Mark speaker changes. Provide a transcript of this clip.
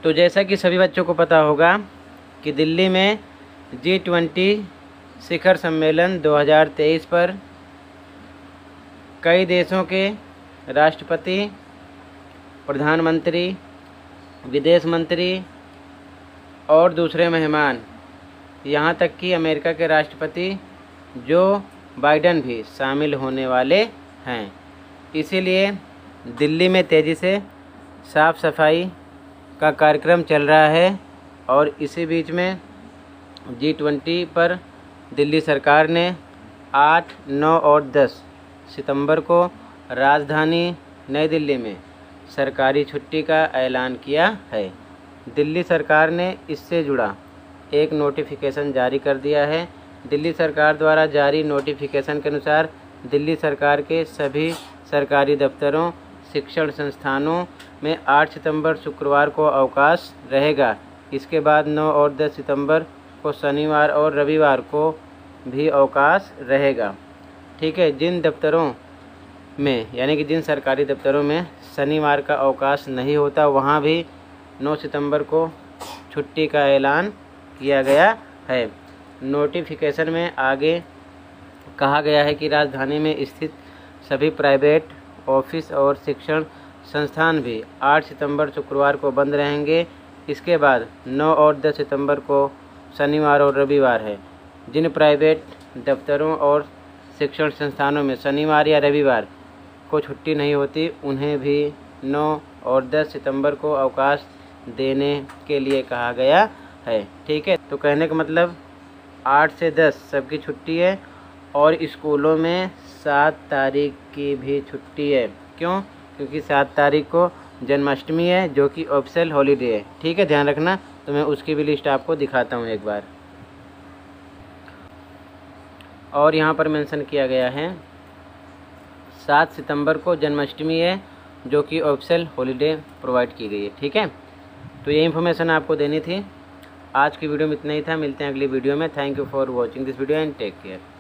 Speaker 1: तो जैसा कि सभी बच्चों को पता होगा कि दिल्ली में G20 शिखर सम्मेलन 2023 पर कई देशों के राष्ट्रपति, प्रधानमंत्री, विदेश मंत्री और दूसरे मेहमान, यहाँ तक कि अमेरिका के राष्ट्रपति जो बाइडेन भी शामिल होने वाले हैं। इसीलिए दिल्ली में तेज़ी से साफ़ सफाई का कार्यक्रम चल रहा है और इसी बीच में G20 पर दिल्ली सरकार ने 8, 9 और 10 सितंबर को राजधानी नई दिल्ली में सरकारी छुट्टी का ऐलान किया है। दिल्ली सरकार ने इससे जुड़ा एक नोटिफिकेशन जारी कर दिया है। दिल्ली सरकार द्वारा जारी नोटिफिकेशन के अनुसार दिल्ली सरकार के सभी सरकारी दफ्तरों, शिक्षण संस्थानों में 8 सितंबर शुक्रवार को अवकाश रहेगा। इसके बाद 9 और 10 सितंबर को शनिवार और रविवार को भी अवकाश रहेगा। ठीक है, जिन दफ्तरों में यानी कि जिन सरकारी दफ्तरों में शनिवार का अवकाश नहीं होता वहाँ भी 9 सितंबर को छुट्टी का ऐलान किया गया है। नोटिफिकेशन में आगे कहा गया है कि राजधानी में स्थित सभी प्राइवेट ऑफिस और शिक्षण संस्थान भी 8 सितंबर शुक्रवार को बंद रहेंगे। इसके बाद 9 और 10 सितंबर को शनिवार और रविवार है। जिन प्राइवेट दफ्तरों और शिक्षण संस्थानों में शनिवार या रविवार को छुट्टी नहीं होती उन्हें भी 9 और 10 सितंबर को अवकाश देने के लिए कहा गया है। ठीक है, तो कहने का मतलब 8 से 10 सबकी छुट्टी है और स्कूलों में 7 तारीख की भी छुट्टी है। क्यों? क्योंकि 7 तारीख को जन्माष्टमी है जो कि ऑफिशियल हॉलीडे है। ठीक है, ध्यान रखना। तो मैं उसकी भी लिस्ट आपको दिखाता हूँ एक बार। और यहाँ पर मेंशन किया गया है 7 सितंबर को जन्माष्टमी है जो कि ऑफिशियल हॉलीडे प्रोवाइड की गई है। ठीक है, तो ये इन्फॉर्मेशन आपको देनी थी। आज की वीडियो में इतना ही था। मिलते हैं अगली वीडियो में। Thank you for watching this video and take care.